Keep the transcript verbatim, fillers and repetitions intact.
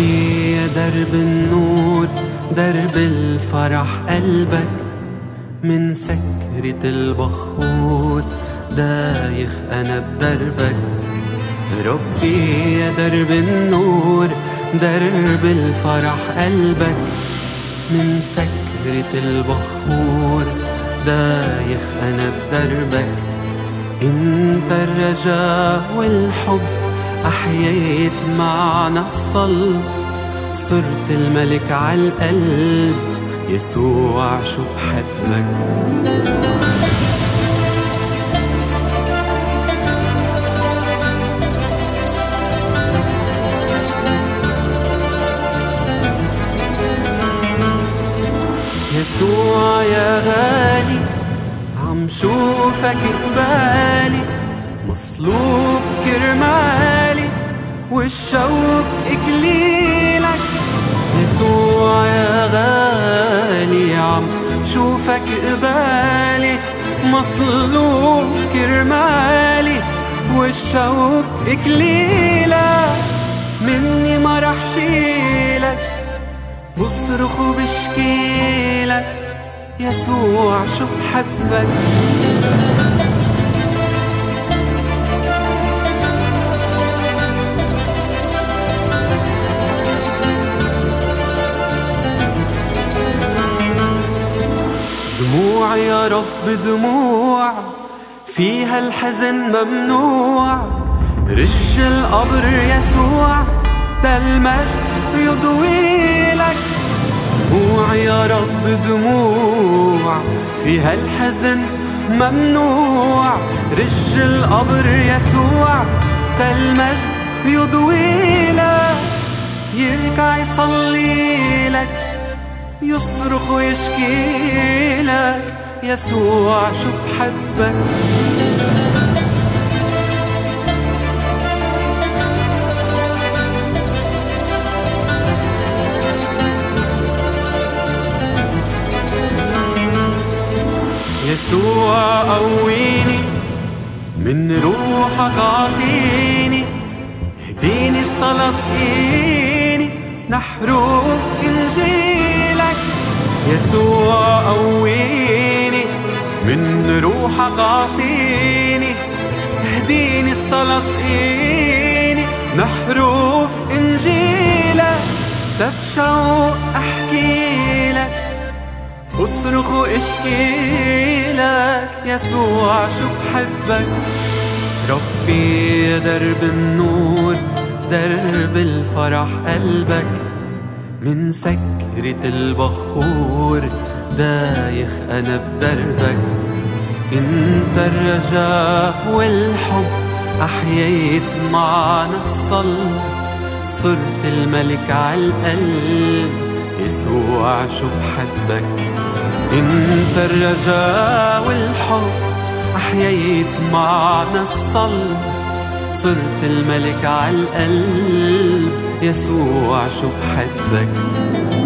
ربي يا درب النور درب الفرح قلبك، من سكرة البخور دايخ أنا بدربك. ربي يا درب النور درب الفرح قلبك، من سكرة البخور دايخ أنا بدربك. انت الرجاء والحب أحييت معنا الصلب، صرت الملك عالقلب يسوع شو بحبك. يسوع يا غالي عم شوفك قبالي، مصلوب كرمالي والشوق إكليلك. يسوع يا غالي عم شوفك قبالي، مصلوب كرمالي والشوق إكليلك. مني ما رح شيلك، بصرخ وبشكيلك، يسوع شو بحبك. دموع يا رب دموع فيها الحزن ممنوع، رج القبر يسوع ده المجد يضوي لك. دموع يا رب دموع فيها الحزن ممنوع، رج القبر يسوع ده المجد يضوي لك. يركع يصلي لك، يصرخ ويشكي لك، يسوع شو بحبك. يسوع قويني من روحك اعطيني، اهديني الصلاة سقيني لحروف انجيلك. يسوع قويني من روحك اعطيني، اهديني الصلاة سقيني لحروف انجيلك. ده بشوق احكيلك، اصرخ واشكيلك، يسوع شو بحبك. ربي يا درب النور درب الفرح قلبك، من سكرة البخور دايخ أنا بدربك. انت الرجاء والحب أحييت معنا الصلب، صرت الملك عالقلب يسوع شو بحبك. انت الرجاء والحب أحييت معنا الصلب، صرت الملك عالقلب يسوع شو بحبك.